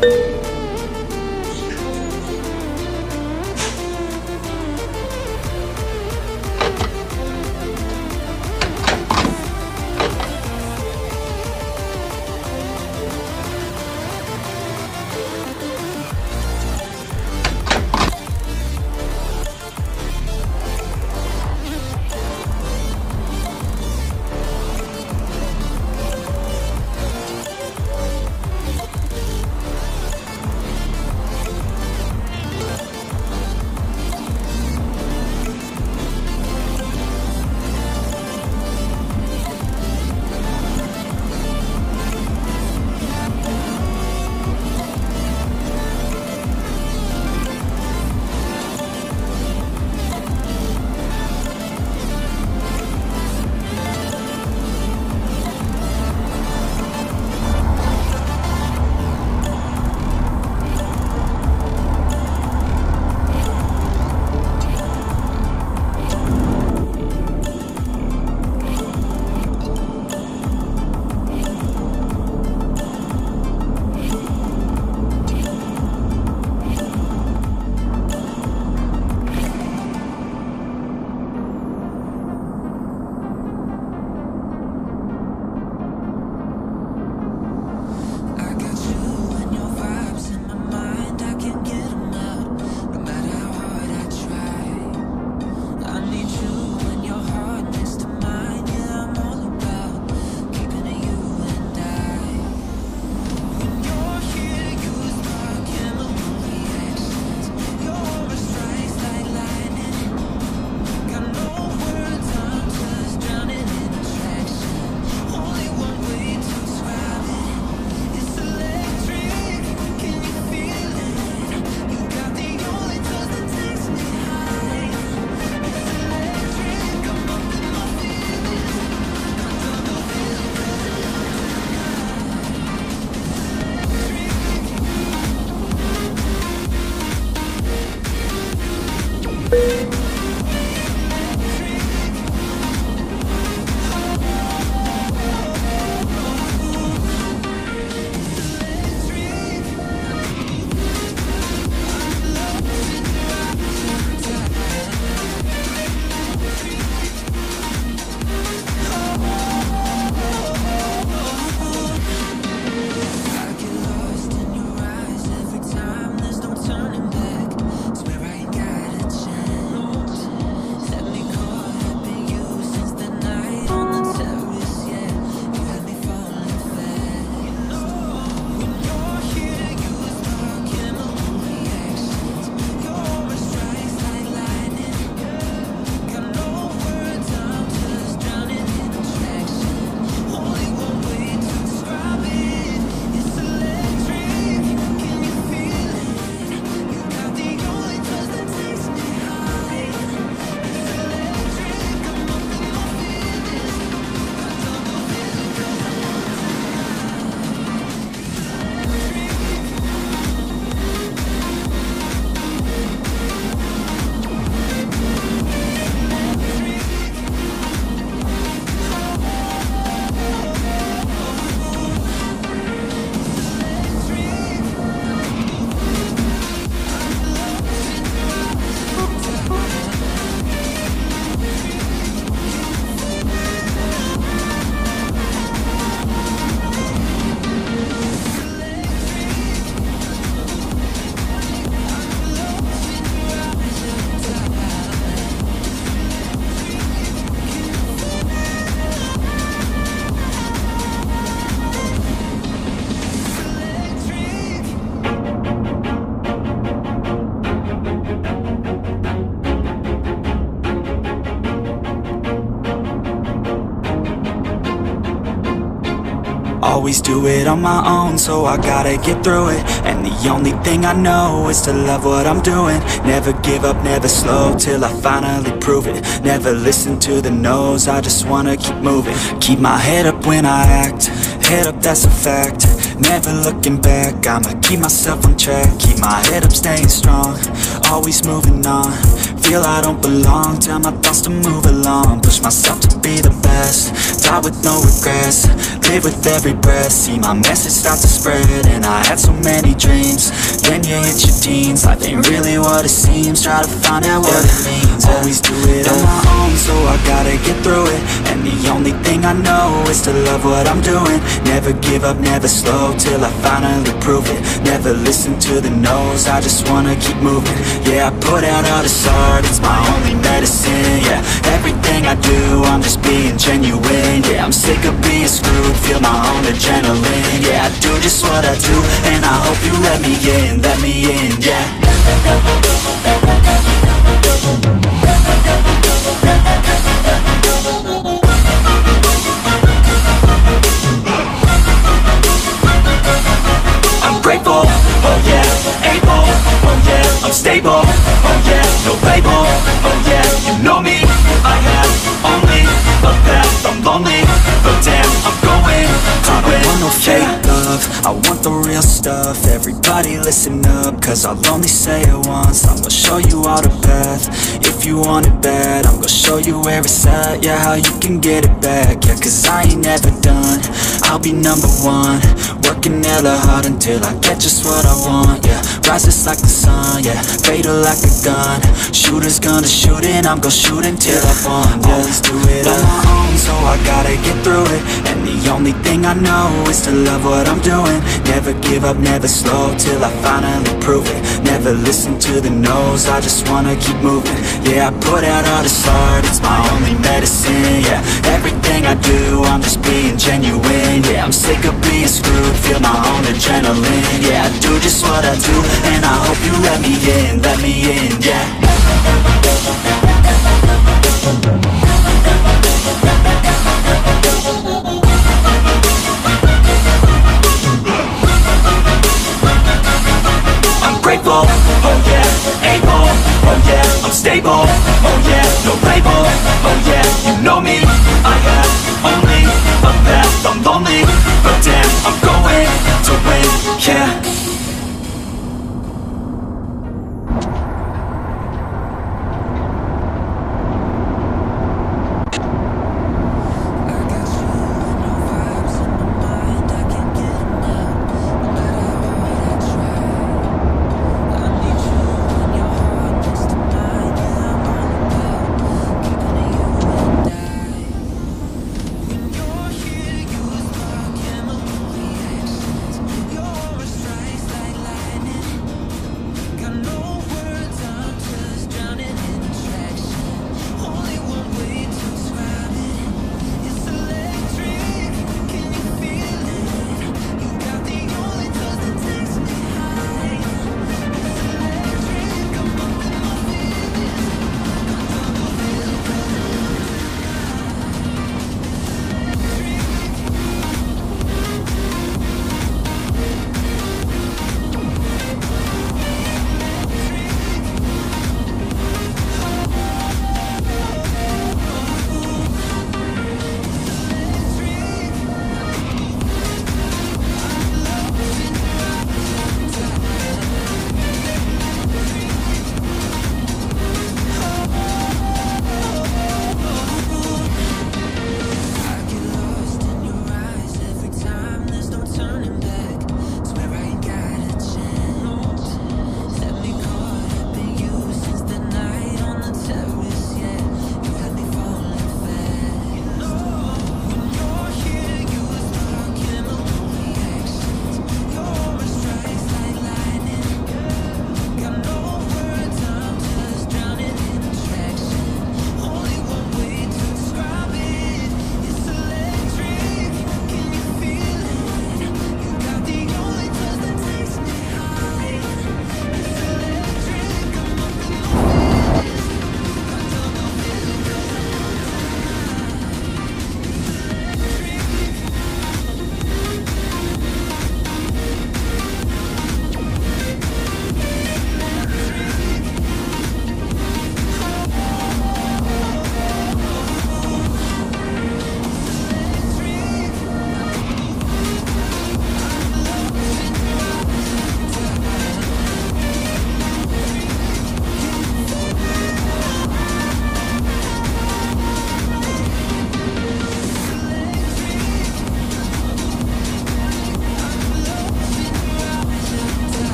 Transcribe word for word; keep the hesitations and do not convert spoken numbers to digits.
Always do it on my own, so I gotta get through it. And the only thing I know is to love what I'm doing. Never give up, never slow, till I finally prove it. Never listen to the no's, I just wanna keep moving. Keep my head up when I act, head up, that's a fact. never looking back. I'ma keep myself on track, keep my head up, staying strong, always moving on. Feel I don't belong, tell my thoughts to move along. Push myself to be the best, die with no regrets, live with every breath. See my message start to spread, and I had so many dreams. Then you hit your teens, life ain't really what it seems. Try to find out what it means, always do it on my own, so I gotta get through it. And the only thing I know is to love what I'm doing. Never give up, never slow, till I finally prove it. Never listen to the no's, I just wanna keep moving. Yeah, I put out all this art, it's my only medicine. Yeah, everything I do, I'm just being genuine. Yeah, I'm sick of being screwed, feel my own adrenaline. Yeah, I do just what I do, and I hope you let me in, let me in, yeah. I'm grateful, oh yeah, able, oh yeah, I'm stable, oh yeah, no label, oh yeah, you know me, I have only a path, I'm lonely, but damn, I'm going to win. I don't want no fake love, I want the real stuff. Everybody listen up, cause I'll only say it once. I'm gonna show you all the path, if you want it bad. I'm gonna show you where it's at, yeah, how you can get it back. Yeah, cause I ain't never done, I'll be number one. Working hella hard until I get just what I want, yeah. Rises like the sun, yeah, fatal like a gun. Shooters gonna shoot and I'm gonna shoot until I won, yeah. Always do it on my own, so I gotta get through it. And the only thing I know is to love what I'm doing. Never give up, never slow, till I finally prove it. Never listen to the no's, I just wanna keep moving. Yeah, I put out all this art, it's my only medicine. Yeah, everything I do, I'm just being genuine. Yeah, I'm sick of being screwed, feel my own adrenaline. Yeah, I do just what I do, and I hope you let me in, let me in, yeah. I'm grateful, oh yeah, able, oh yeah, I'm stable,